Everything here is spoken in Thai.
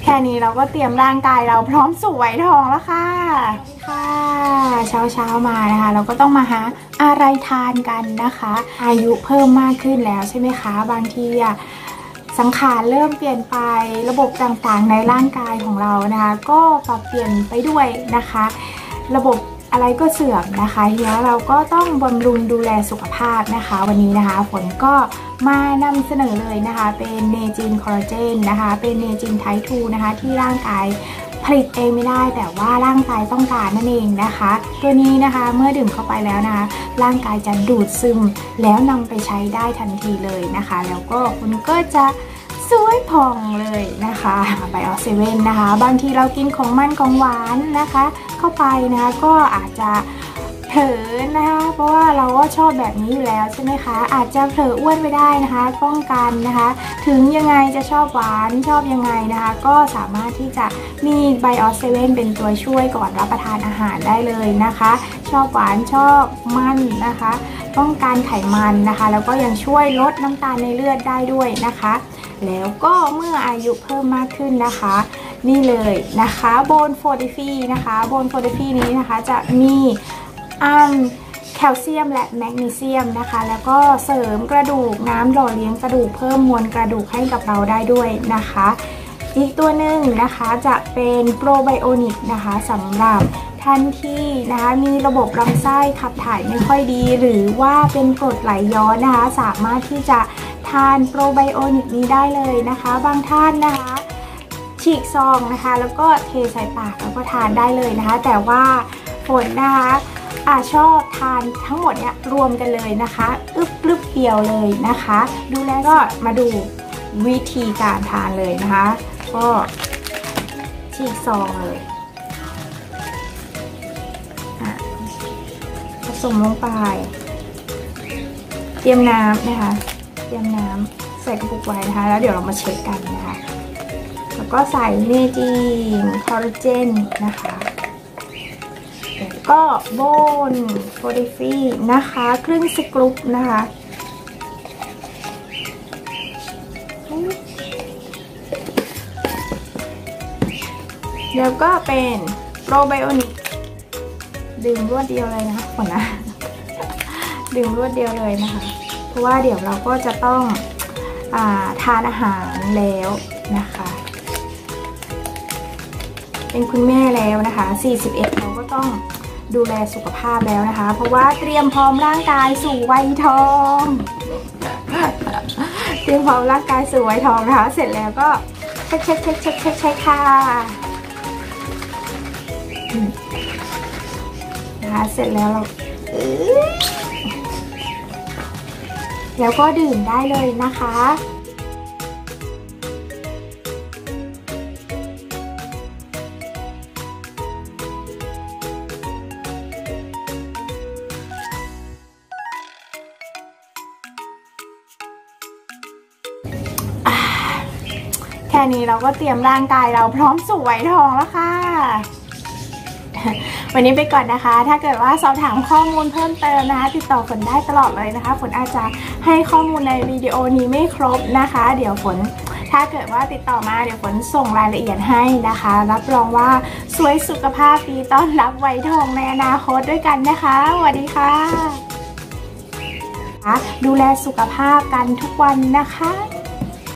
แค่นี้เราก็เตรียมร่างกายเราพร้อมสู่วัยทองแล้วค่ะเช้ามานะคะเราก็ต้องมาหาอะไรทานกันนะคะอายุเพิ่มมากขึ้นแล้วใช่ไหมคะบางทีสังขารเริ่มเปลี่ยนไประบบต่างๆในร่างกายของเรานะคะก็ปรับเปลี่ยนไปด้วยนะคะระบบอะไรก็เสื่อมนะคะทีนี้เราก็ต้องบำรุงดูแลสุขภาพนะคะวันนี้นะคะฝนก็มานำเสนอเลยนะคะเป็นเนจินคอลลาเจนนะคะเป็นเนจินไทป์ 2นะคะที่ร่างกายผลิตเองไม่ได้แต่ว่าร่างกายต้องการนั่นเองนะคะตัวนี้นะคะเมื่อดื่มเข้าไปแล้วนะคะร่างกายจะดูดซึมแล้วนำไปใช้ได้ทันทีเลยนะคะแล้วก็คุณก็จะสวยผ่องเลยนะคะไบโอเซเว่นนะคะบางทีเรากินของมันของหวานนะคะเข้าไปนะคะก็อาจจะเผลอนะคะเพราะว่าเราก็ชอบแบบนี้อยู่แล้วใช่ไหมคะอาจจะเผลออ้วนไปได้นะคะป้องกันนะคะถึงยังไงจะชอบหวานชอบยังไงนะคะก็สามารถที่จะมีไบโอเซเว่นเป็นตัวช่วยก่อนรับประทานอาหารได้เลยนะคะชอบหวานชอบมันนะคะป้องกันไขมันนะคะแล้วก็ยังช่วยลดน้ำตาลในเลือดได้ด้วยนะคะแล้วก็เมื่ออายุเพิ่มมากขึ้นนะคะนี่เลยนะคะโบนโฟร์ดิฟีนะคะโบนโฟร์ดิฟีนี้นะคะจะมีแคลเซียมและแมกนีเซียมนะคะแล้วก็เสริมกระดูกน้ำหล่อเลี้ยงกระดูกเพิ่มมวลกระดูกให้กับเราได้ด้วยนะคะอีกตัวหนึ่งนะคะจะเป็นโปรไบโอนิกนะคะสำหรับท่านที่นะคะมีระบบลำไส้ขับถ่ายไม่ค่อยดีหรือว่าเป็นกรดไหลย้อนนะคะสามารถที่จะทานโปรไบโอนิกนี้ได้เลยนะคะบางท่านนะคะฉีกซองนะคะแล้วก็เทใส่ปากแล้วก็ทานได้เลยนะคะแต่ว่าฝนนะคะชอบทานทั้งหมดเนี่ยรวมกันเลยนะคะอึ๊บเดียวเลยนะคะดูแล้วก็มาดูวิธีการทานเลยนะคะก็ฉีกซองเลยผสมลงไปเตรียมน้ำนะคะเตรียมน้ำใส่กระปุกไว้นะคะแล้วเดี๋ยวเรามาเช็คกันนะคะแล้วก็ใส่เนจินคอลลาเจนนะคะแล้วก็โบนโฟร์ดิฟีนะคะครึ่งสกรูปนะคะแล้วก็เป็นโปรไบโอนิกดื่มรวดเดียวเลยนะฝนนะดื่มรวดเดียวเลยนะคะเพราะว่าเดี๋ยวเราก็จะต้องทานอาหารแล้วนะคะเป็นคุณแม่แล้วนะคะ41เราก็ต้องดูแลสุขภาพแล้วนะคะเพราะว่าเตรียมพร้อมร่างกายสู่วัยทองเตรียมพร้อมร่างกายสู่วัยทองนะคะเสร็จแล้วก็เช็คค่ะนะคะเสร็จแล้วเราแล้วก็ดื่มได้เลยนะคะแค่นี้เราก็เตรียมร่างกายเราพร้อมสู่วัยทองแล้วค่ะวันนี้ไปก่อนนะคะถ้าเกิดว่าสอบถามข้อมูลเพิ่มเติมนะคะติดต่อฝนได้ตลอดเลยนะคะฝนอาจจะให้ข้อมูลในวิดีโอนี้ไม่ครบนะคะเดี๋ยวฝนถ้าเกิดว่าติดต่อมาเดี๋ยวฝนส่งรายละเอียดให้นะคะรับรองว่าสวยสุขภาพดีต้อนรับวัยทองในอนาคตด้วยกันนะคะสวัสดีค่ะดูแลสุขภาพกันทุกวันนะคะ